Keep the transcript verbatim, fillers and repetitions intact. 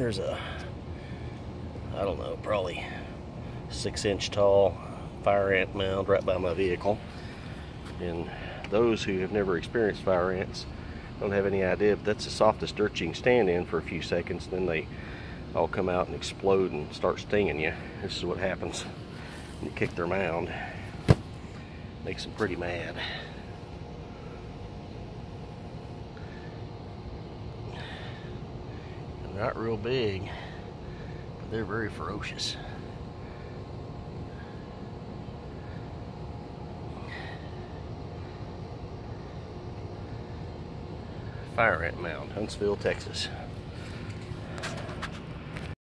There's a, I don't know, probably six inch tall fire ant mound right by my vehicle. And those who have never experienced fire ants don't have any idea, but that's the softest dirt you can stand in for a few seconds. Then they all come out and explode and start stinging you. This is what happens when you kick their mound. Makes them pretty mad. They're not real big, but they're very ferocious. Fire ant mound, Huntsville, Texas.